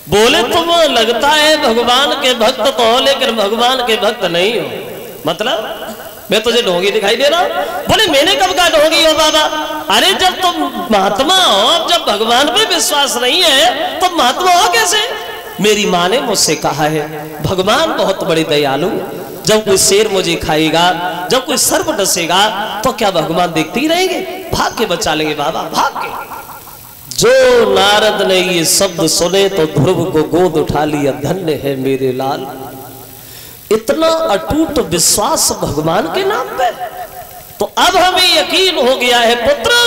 बोले तुम लगता है भगवान के भक्त तो हो, लेकिन भगवान के भक्त नहीं हो। मतलब मैं तुझे ढोंगी दिखाई दे रहा हूं? बोले मैंने कब कहा ढोंगी हो बाबा? अरे जब तुम महात्मा हो, जब भगवान पे विश्वास नहीं है तो महात्मा हो कैसे? मेरी माँ ने मुझसे कहा है भगवान बहुत बड़े दयालु, जब कोई शेर मुझे खाएगा, जब कोई सर्प डसेगा तो क्या भगवान देखते ही रहेंगे? भाग के बचा लेंगे बाबा, भाग के। जो नारद ने ये शब्द सुने तो ध्रुव को गोद उठा लिया, धन्य है मेरे लाल। इतना अटूट विश्वास भगवान के नाम पे। तो अब हमें यकीन हो गया है पुत्र,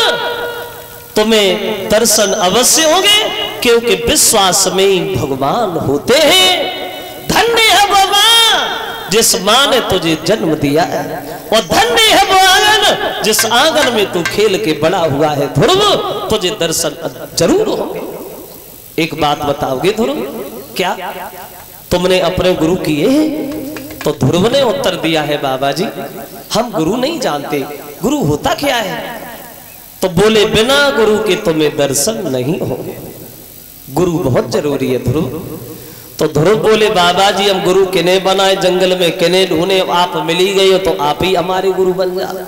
तुम्हें दर्शन अवश्य होंगे, क्योंकि विश्वास में भगवान होते हैं। धन्य है भगवान जिस मां ने तुझे जन्म दिया है, और धन्य है वो आंगन जिस आंगन में तू खेल के बड़ा हुआ है। ध्रुव तुझे दर्शन जरूर होंगे। एक बात बताओगे ध्रुव? क्या तुमने अपने गुरु किए हैं? तो ध्रुव ने उत्तर दिया है बाबा जी हम गुरु नहीं जानते, गुरु होता क्या है? तो बोले बिना गुरु के तुम्हें दर्शन नहीं होंगे, गुरु बहुत जरूरी है ध्रुव। तो ध्रुव बोले बाबा जी हम गुरु किने बनाए, जंगल में किने ढूंढे, आप मिली गई हो तो आप ही हमारे गुरु बन जाओ।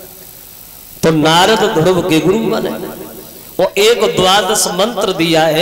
तो नारद ध्रुव के गुरु बने। वो एक 12 मंत्र दिया है,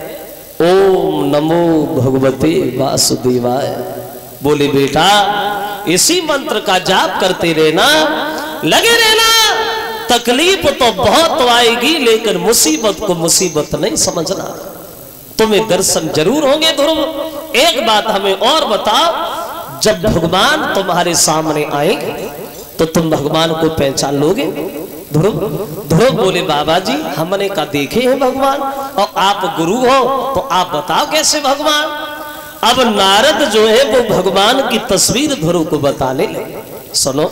ओम नमो भगवते वासुदेवाय। बोले बेटा इसी मंत्र का जाप करते रहना, लगे रहना। तकलीफ तो बहुत आएगी, लेकिन मुसीबत को मुसीबत नहीं समझना। तुम्हें दर्शन जरूर होंगे ध्रुव। एक बात हमें और बताओ, जब भगवान तुम्हारे सामने आएंगे तो तुम भगवान को पहचान लोगे? ध्रुव बोले बाबा जी हमने का देखे हैं भगवान, और आप गुरु हो तो आप बताओ कैसे भगवान? अब नारद जो है वो भगवान की तस्वीर ध्रुव को बताने लगे। सुनो,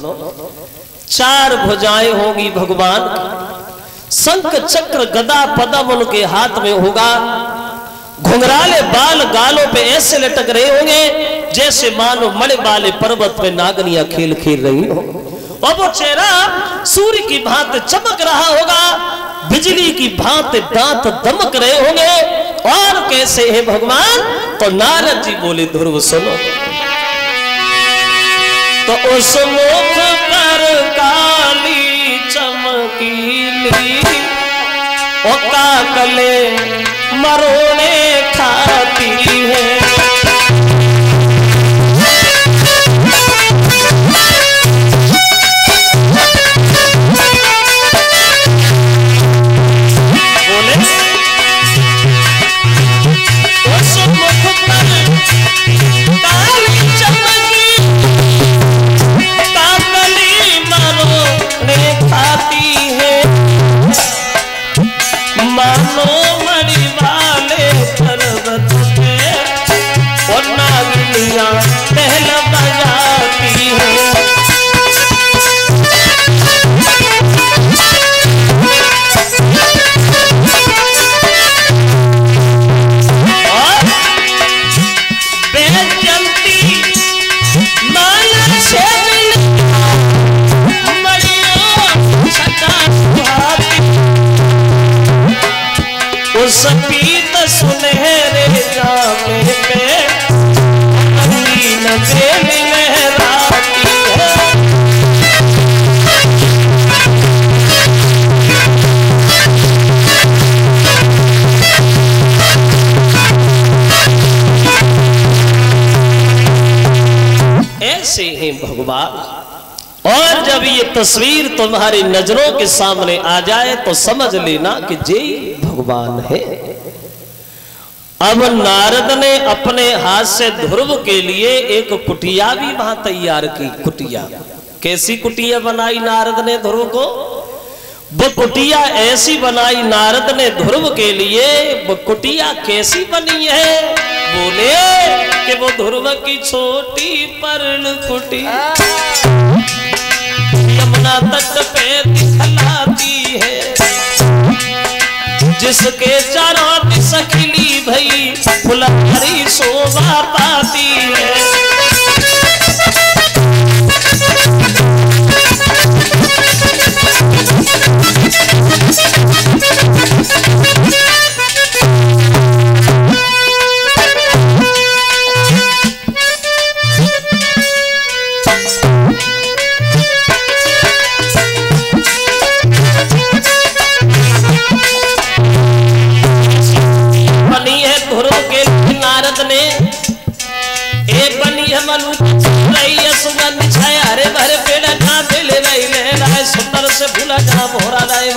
4 भुजाएं होगी भगवान की, शंख चक्र गदा पद्म उनके हाथ में होगा, घुंघराले बाल गालों पे ऐसे लटक रहे होंगे जैसे मानो मड़े वाले पर्वत पे नागनियां खेल खेल रही हो, और वो चेहरा सूर्य की भांति चमक रहा होगा, बिजली की भांति दांत दमक रहे होंगे। और कैसे है भगवान? तो नारद जी बोले ध्रुव सुनो, तो उस मुख पर काली चमकीली ओ काकले मरोड़े खाती है। सपीत सुनहरे जामे पे रंगीन बेल लहराती है। ऐसे हैं भगवान। और जब ये तस्वीर तुम्हारी नजरों के सामने आ जाए तो समझ लेना कि जे भगवान है। अब नारद ने अपने हाथ से ध्रुव के लिए एक कुटिया भी वहां तैयार की। कुटिया, कैसी कुटिया बनाई नारद ने ध्रुव को? वो कुटिया ऐसी बनाई नारद ने ध्रुव के लिए। वो कुटिया कैसी बनी है? बोले कि वो ध्रुव की छोटी पर्ल कुटिया यमुना तट पे दिखलाती है, जिसके चारों दिस खिली भई फुलहरी शोभा पाती है। नारद ने एक बनी मलू रही सुगंध छाया हरे भरे पेड़ ना दिले भाई ले राय सुंदर से भूला जहां मोहरा लाए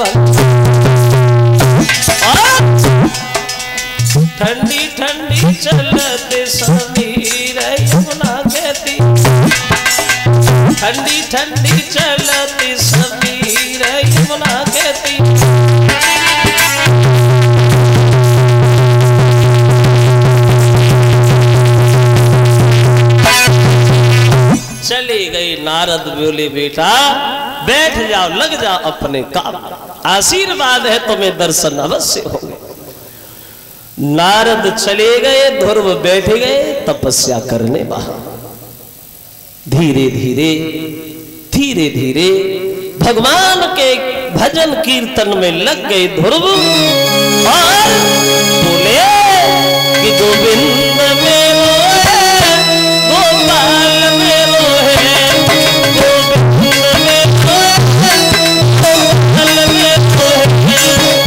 ठंडी ठंडी चलते समीर यमुना कहती ठंडी ठंडी चलती समीर यमुना कहती चली गई। नारद बोले बेटा बैठ जाओ लग जाओ अपने काम, आशीर्वाद है तुम्हें दर्शन अवश्य होंगे। नारद चले गए, ध्रुव बैठ गए तपस्या करने वहां। धीरे धीरे धीरे धीरे भगवान के भजन कीर्तन में लग गए ध्रुव और बोले कि गोविंद मेरो है गोपाल मेरो है गोविंद मेरो है गोपाल मेरो है।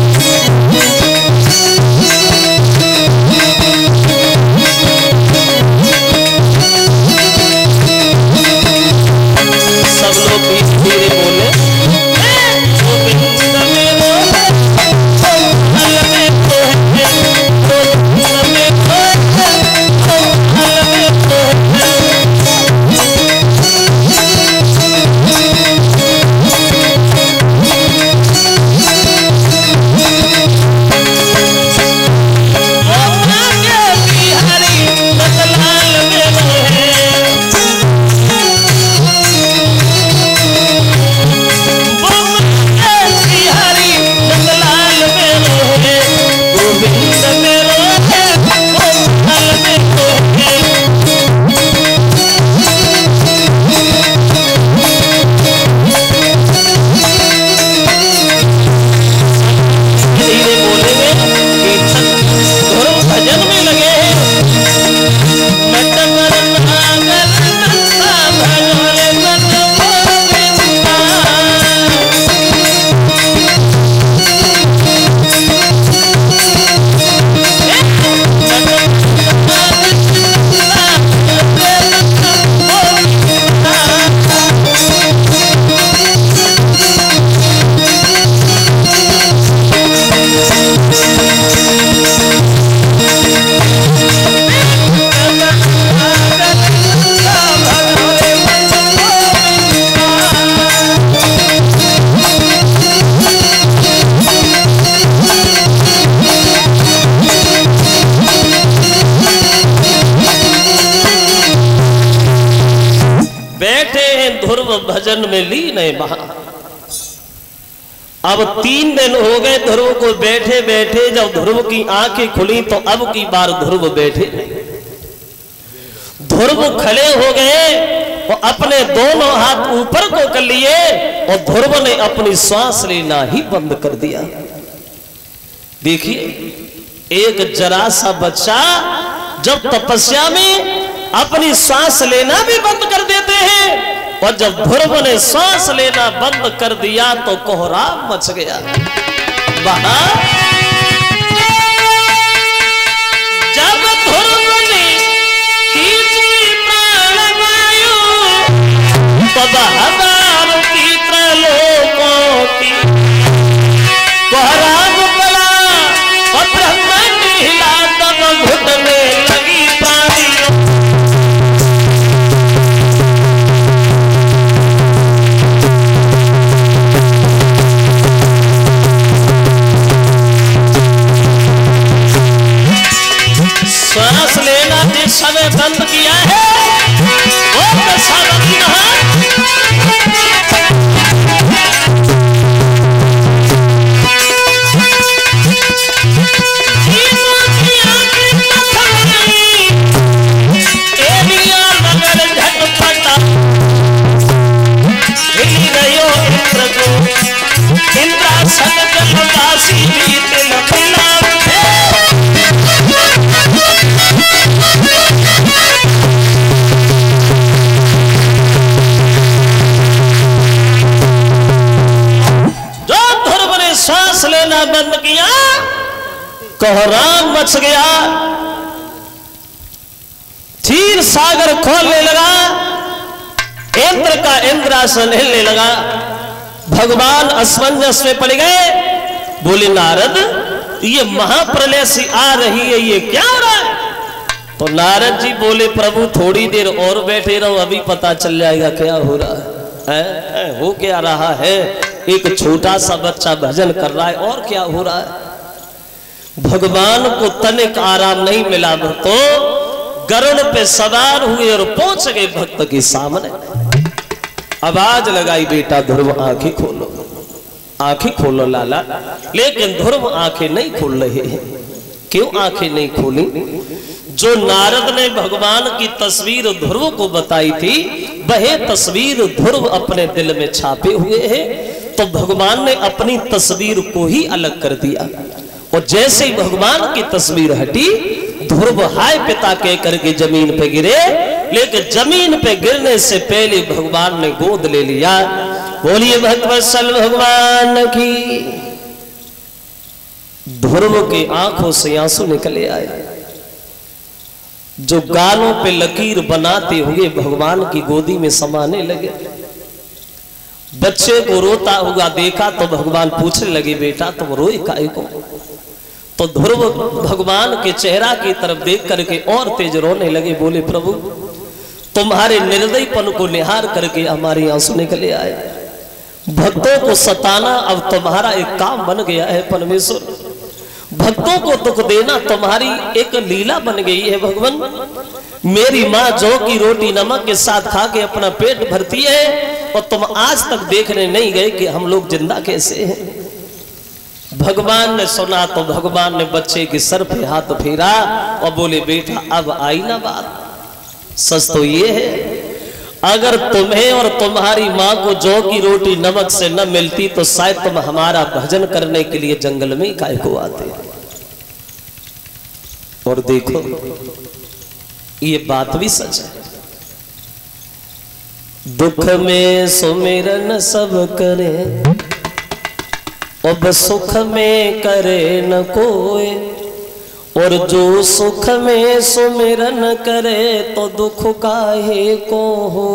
सब लोग धीरे बोले गोविंद मेरो है गोपाल मेरो है गोविंद मेरो है गोपाल मेरो है। भजन में लीन है वहां। अब 3 दिन हो गए ध्रुव को बैठे बैठे। जब ध्रुव की आंखें खुली तो अब की बार ध्रुव बैठे। ध्रुव खड़े हो गए और अपने दोनों हाथ ऊपर को कर लिए और ध्रुव ने अपनी सांस लेना ही बंद कर दिया। देखिए एक जरा सा बच्चा जब तपस्या में अपनी सांस लेना भी बंद कर देते हैं और जब ध्रुव ने सांस लेना बंद कर दिया तो कोहराम मच गया। वहां जब ध्रुव ने खींची प्राणवायु तब हजार की त्रलोकों की कोहराम पड़ा और ब्रह्मांड हिला तब घुटने लगी प्राणियों। सांस लेना जिस समय बंद किया है वो दशा बंदी झटपटा हिल गयो इंद्र को इंद्रासन जलवासी तिल खिलाओ सांस लेना बंद किया कोहराम मच गया। क्षीर सागर खोलने लगा, इंद्र का इंद्रासन हिलने लगा। भगवान असमंजस में पड़ गए, बोले नारद ये महाप्रलय सी आ रही है, ये क्या हो रहा है? तो नारद जी बोले प्रभु थोड़ी देर और बैठे रहो, अभी पता चल जाएगा क्या हो रहा है। हो क्या रहा है? एक छोटा सा बच्चा भजन कर रहा है, और क्या हो रहा है? भगवान को तनिक आराम नहीं मिला, तो गरुड़ पे सवार हुए और पहुंच गए भक्त के सामने। आवाज लगाई, बेटा ध्रुव आंखें खोलो, आंखें खोलो लाला। लेकिन ध्रुव आंखें नहीं खोल रहे हैं। क्यों आंखें नहीं खोली? जो नारद ने भगवान की तस्वीर ध्रुव को बताई थी, वह तस्वीर ध्रुव अपने दिल में छापे हुए है। तो भगवान ने अपनी तस्वीर को ही अलग कर दिया, और जैसे ही भगवान की तस्वीर हटी, ध्रुव हाय पिता कह करके जमीन पे गिरे। लेकिन जमीन पे गिरने से पहले भगवान ने गोद ले लिया। बोलिए भक्तवत्सल भगवान की। ध्रुव के आंखों से आंसू निकले आए, जो गालों पे लकीर बनाते हुए भगवान की गोदी में समाने लगे। बच्चे को रोता हुआ देखा तो भगवान पूछने लगे, बेटा तुम रोए काहे को? तो ध्रुव भगवान के चेहरा की तरफ देख करके और तेज रोने लगे। बोले प्रभु तुम्हारे निर्दयपन को निहार करके हमारे आंसू निकले आए। भक्तों को सताना अब तुम्हारा एक काम बन गया है परमेश्वर। भक्तों को दुख देना तुम्हारी एक लीला बन गई है भगवान। मेरी माँ जौ की रोटी नमक के साथ खा के अपना पेट भरती है, और तुम आज तक देखने नहीं गए कि हम लोग जिंदा कैसे हैं। भगवान ने सुना तो भगवान ने बच्चे के सर पे हाथ फेरा और बोले, बेटा अब आई ना बात। सच तो ये है, अगर तुम्हें और तुम्हारी माँ को जौ की रोटी नमक से न मिलती तो शायद तुम हमारा भजन करने के लिए जंगल में काहे को आते। और देखो ये बात भी सच है। दुख में सुमिरन सब करे, अब सुख में करे न कोई। और जो सुख में सुमिरन करे तो दुख काहे को हो।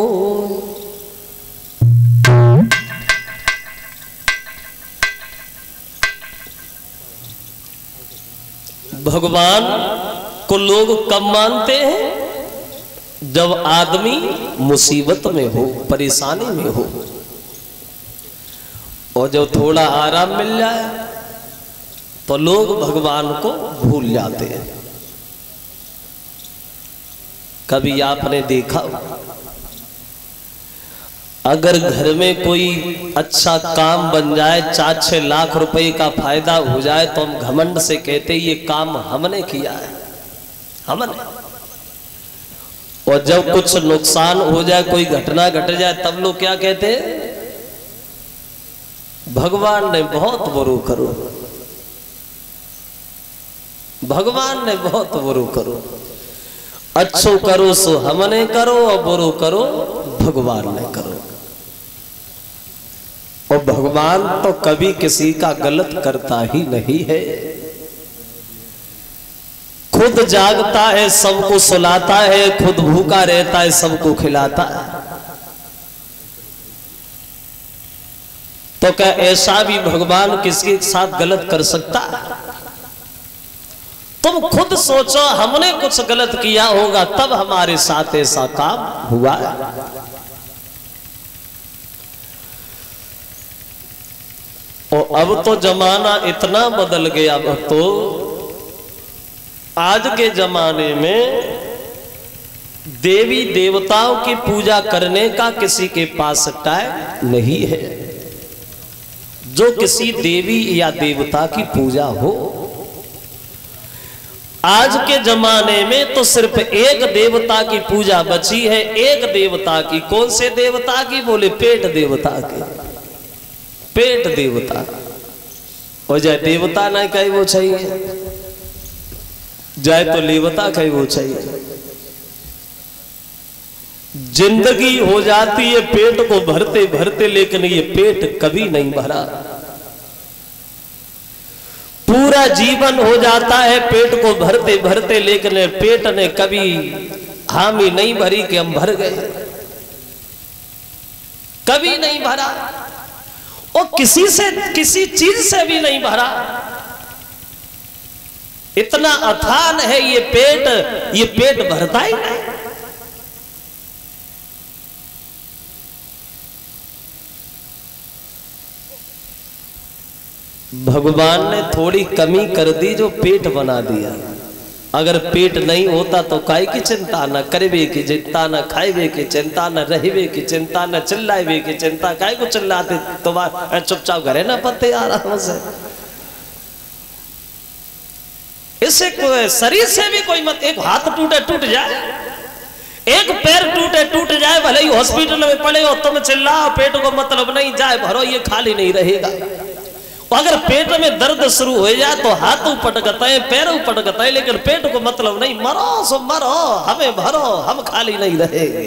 भगवान को लोग कब मानते हैं? जब आदमी मुसीबत में हो, परेशानी में हो, और जब थोड़ा आराम मिल जाए तो लोग भगवान को भूल जाते हैं। कभी आपने देखा, अगर घर में कोई अच्छा काम बन जाए, 4-6 लाख रुपए का फायदा हो जाए, तो हम घमंड से कहते ये काम हमने किया है, हमने। और जब कुछ नुकसान हो जाए, कोई घटना घट जाए, तब लोग क्या कहते हैं? भगवान ने बहुत बुरो करो, भगवान ने बहुत बुरो करो। अच्छो करो सो हमने करो, और बुरो करो भगवान ने करो। और भगवान तो कभी किसी का गलत करता ही नहीं है। खुद जागता है, सबको सुलाता है, खुद भूखा रहता है, सबको खिलाता है। तो क्या ऐसा भी भगवान किसी के साथ गलत कर सकता है? तुम खुद सोचो, हमने कुछ गलत किया होगा तब हमारे साथ ऐसा काम हुआ है। और अब तो जमाना इतना बदल गया भक्तों, आज के जमाने में देवी देवताओं की पूजा करने का किसी के पास टाइम नहीं है। जो किसी देवी या देवता की पूजा हो, आज के जमाने में तो सिर्फ एक देवता की पूजा बची है। एक देवता की, कौन से देवता की? बोले पेट देवता की। पेट देवता हो जाए देवता ना कहीं वो चाहिए, जाए तो लेवता कहीं वो चाहिए। जिंदगी हो जाती है पेट को भरते भरते, लेकिन ये पेट कभी नहीं भरा। पूरा जीवन हो जाता है पेट को भरते भरते, लेकिन पेट ने कभी हामी नहीं भरी कि हम भर गए, कभी नहीं भरा। और किसी से किसी चीज से भी नहीं भरा। इतना अथान है ये पेट भरता ही नहीं। भगवान ने थोड़ी कमी कर दी जो पेट बना दिया। अगर पेट नहीं होता तो काय की चिंता, न करवे की चिंता, न खाएवे की चिंता, न रहवे की चिंता, न चिल्लावे की चिंता। काय को चिल्लाते तुम्हारे चुपचाप घरे ना पत्ते आराम से। इससे शरीर से भी कोई मत, एक हाथ टूटे टूट जाए, एक पैर टूटे टूट जाए, भले ही हॉस्पिटल में पड़े हो तुम चिल्लाओ, पेट को मतलब नहीं जाए भरो, ये खाली नहीं रहेगा। अगर पेट में दर्द शुरू हो जाए तो हाथ पटकता है, पैर पटकता है, लेकिन पेट को मतलब नहीं। मरो सो मरो, हमें भरो, हम खाली नहीं रहेंगे।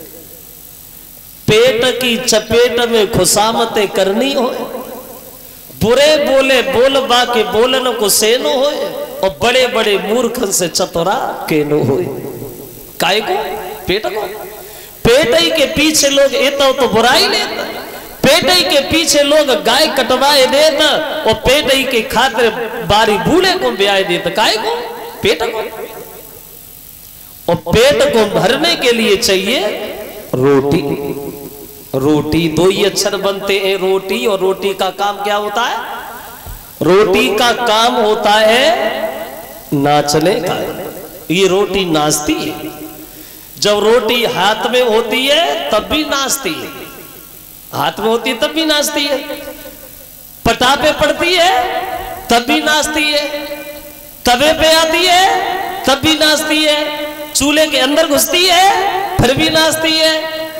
पेट की चपेट में खुशामतें करनी हो, बुरे बोले बोल बाके बोलन को सेनो हो, और बड़े बड़े मूर्खन से चतुरा केनो हो। काय को? पेट को। पेट ही के पीछे लोग एता तो बुराई लेता, पेट ही के पीछे लोग गाय कटवाए देता, और पेट ही के खातिर बारी बूढ़े को ब्याह देता। काय को? पेट को। और पेट को भरने के लिए चाहिए रोटी। रोटी दो ही अक्षर बनते हैं, रोटी। और रोटी का काम क्या होता है? रोटी का काम होता है नाचने का। ये रोटी नाचती है। जब रोटी हाथ में होती है तब भी नाचती है, हाथ में होती है तब भी नाचती है। पटा पे पड़ती है तब भी नाचती है, तवे पे आती है तब भी नाचती है, चूल्हे के अंदर घुसती है फिर भी नाचती है।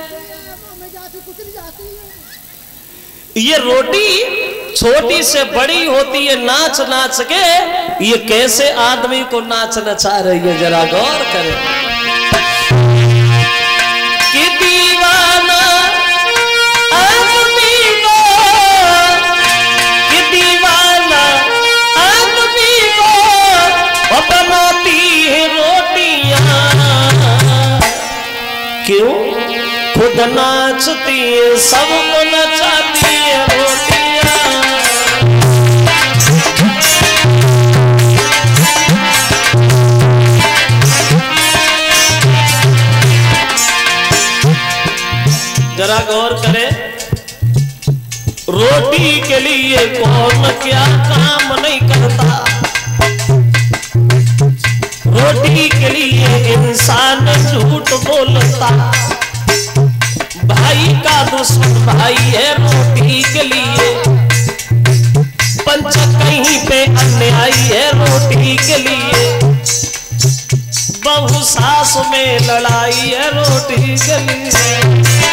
ये रोटी छोटी से बड़ी होती है नाच नाच के। ये कैसे आदमी को नाच नचा रही है, जरा गौर करें। कि दीवाना आदमी को, कि दीवाना आदमी को बनाती है रोटियां। क्यों? खुद नाचती है, सबको नचाती है रोटियां। जरा गौर करें, रोटी के लिए कौन क्या काम नहीं करता। रोटी के लिए इंसान झूठ बोलता। भाई का दुश्मन भाई है रोटी के लिए। पंच कहीं पे अन्याय है रोटी के लिए। बहु सास में लड़ाई है रोटी के लिए।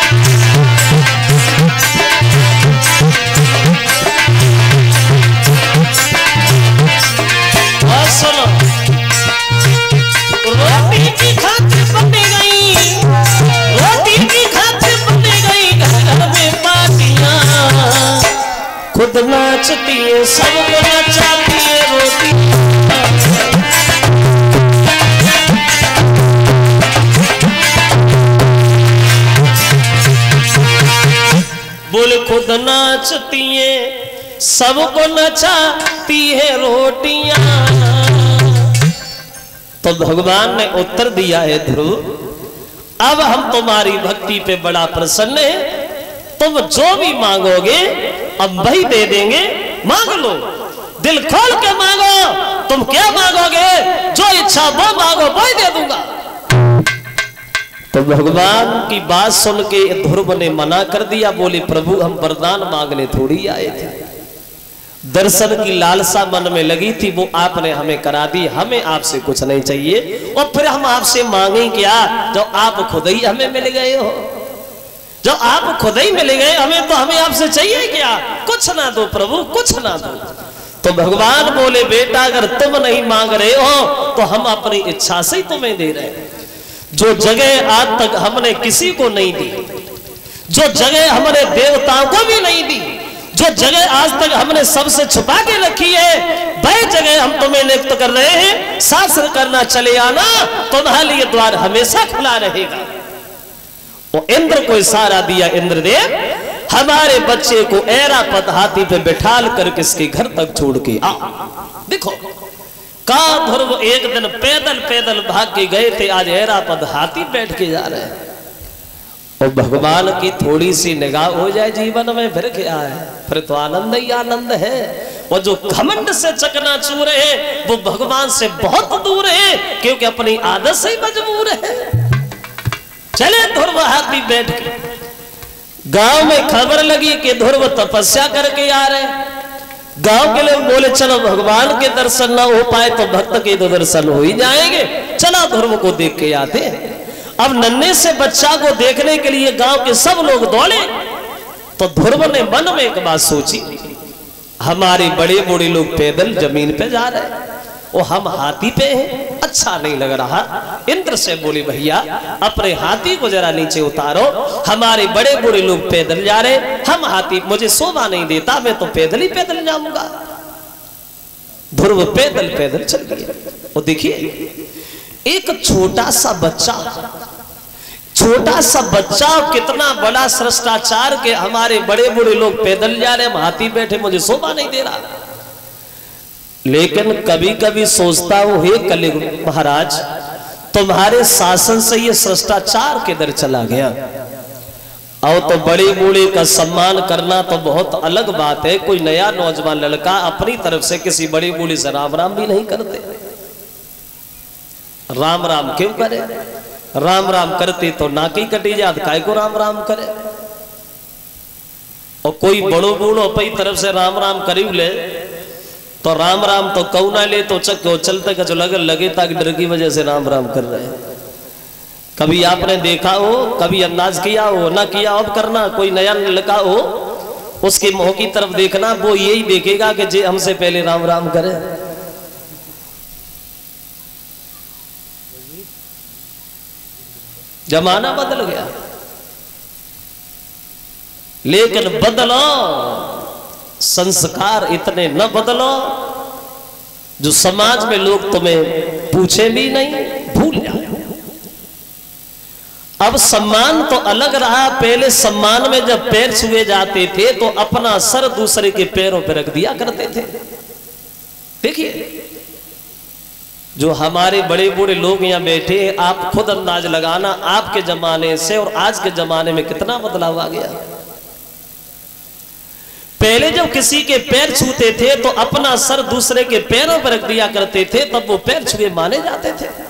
और सुनो, रोटी की खातिर बनी गई, रोटी की खातिर बनी गई घर में पार्टियां। खुद नाचती है, सबको नचाती है रोटी। बोले खुद नाचती है, सबको नचाती है रोटियां। तो भगवान ने उत्तर दिया है, ध्रुव अब हम तुम्हारी भक्ति पे बड़ा प्रसन्न है। तुम जो भी मांगोगे अब वही दे देंगे। मांग लो, दिल खोल के मांगो। तुम क्या मांगोगे? जो इच्छा वो मांगो, वही दे दूंगा। तो भगवान की बात सुन के ध्रुव ने मना कर दिया। बोले प्रभु हम वरदान मांगने थोड़ी आए थे, दर्शन की लालसा मन में लगी थी, वो आपने हमें करा दी। हमें आपसे कुछ नहीं चाहिए। और फिर हम आपसे मांगे क्या, जब आप खुद ही हमें मिल गए हो। जब आप खुद ही मिल गए हमें, तो हमें आपसे चाहिए क्या? कुछ ना दो प्रभु, कुछ ना दो। तो भगवान बोले बेटा अगर तुम नहीं मांग रहे हो तो हम अपनी इच्छा से ही तुम्हें दे रहे हैं। जो जगह आज तक हमने किसी को नहीं दी, जो जगह हमारे देवताओं को भी नहीं दी, जो जगह आज तक हमने सबसे छुपा के रखी है, वह जगह हम तुम्हें नियुक्त कर रहे हैं। शासन करना चले आना, तुम्हारे लिए द्वार हमेशा खुला रहेगा। वो इंद्र को इशारा दिया, इंद्रदेव हमारे बच्चे को ऐरापद हाथी पे बिठाल कर किसके घर तक छोड़ के आ। देखो का ध्रुव एक दिन पैदल पैदल भाग के गए थे, आज ऐरापद हाथी बैठ के जा रहे हैं। और भगवान की थोड़ी सी निगाह हो जाए जीवन में, फिर क्या है, फिर तो आनंद ही आनंद है। और जो घमंड से चकनाचूर है वो भगवान से बहुत दूर है, क्योंकि अपनी आदत से ही मजबूर है। चले ध्रुव हाथी बैठ के, गांव में खबर लगी कि ध्रुव तपस्या करके आ रहे। गांव के लोग बोले चलो भगवान के दर्शन ना हो पाए तो भक्त के तो दर्शन हो ही जाएंगे, चला ध्रुव को देख के आते। अब नन्हे से बच्चा को देखने के लिए गांव के सब लोग दौड़े। तो ध्रुव ने मन में एक बात सोची, हमारे बड़े बूढ़े लोग पैदल जमीन पे जा रहे हैं और हम हाथी पे हैं, अच्छा नहीं लग रहा। इंद्र से बोले भैया अपने हाथी को जरा नीचे उतारो, हमारे बड़े बूढ़े लोग पैदल जा रहे, हम हाथी, मुझे शोभा नहीं देता, मैं तो पैदल ही पैदल जाऊंगा। ध्रुव पैदल पैदल चल गए। और देखिए एक छोटा सा बच्चा कितना बड़ा श्रेष्ठाचार के हमारे बड़े बूढ़े लोग पैदल जा रहे, हम हाथी बैठे, मुझे शोभा नहीं दे रहा। लेकिन कभी कभी सोचता हूं, हे कलियुग महाराज तुम्हारे शासन से ये श्रेष्ठाचार किधर चला गया। और तो बड़े बूढ़े का सम्मान करना तो बहुत अलग बात है, कोई नया नौजवान लड़का अपनी तरफ से किसी बड़े बूढ़े से राम राम भी नहीं करते। राम राम क्यों करे, राम राम करते तो नाकी कटी जात, काय को राम राम करे। और कोई बड़ो बूढ़ो अपनी तरफ से राम राम करीब ले तो राम राम तो कऊ ना ले तो चक्को चलते का जो लगे ताकि डर की वजह से राम राम कर रहे हैं। कभी आपने देखा हो, कभी अंदाज किया हो, ना किया अब करना, कोई नया लड़का हो उसके मुंह की तरफ देखना, वो यही देखेगा कि जे हमसे पहले राम राम करे। जमाना बदल गया, लेकिन बदलो संस्कार इतने न बदलो जो समाज में लोग तुम्हें पूछे भी नहीं, भूल जाओ। अब सम्मान तो अलग रहा, पहले सम्मान में जब पैर छुए जाते थे तो अपना सर दूसरे के पैरों पर रख दिया करते थे। देखिए जो हमारे बड़े बूढ़े लोग यहाँ बैठे, आप खुद अंदाज लगाना आपके जमाने से और आज के जमाने में कितना बदलाव आ गया। पहले जब किसी के पैर छूते थे तो अपना सर दूसरे के पैरों पर रख दिया करते थे, तब वो पैर छुए माने जाते थे।